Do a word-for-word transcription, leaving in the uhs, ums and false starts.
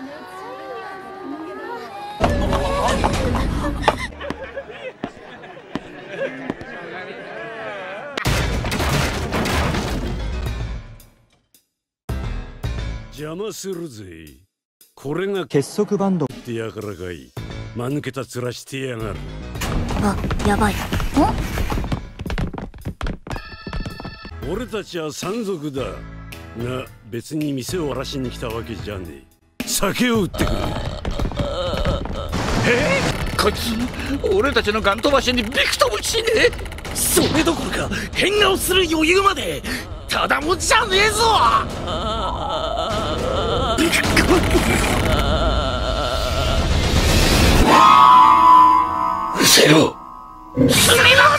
邪魔するぜ。これが結束バンドってやからかい。間抜けた面してやがる。 あ、やばい。ん？ 俺たちは山賊だが、別に店を荒らしに来たわけじゃねえ。酒を売ってくる。 えー、こいつ俺たちのガン飛ばしにびくともしねえ。それどころか変顔する余裕までただもんじゃねえぞ。うせろ。すみません。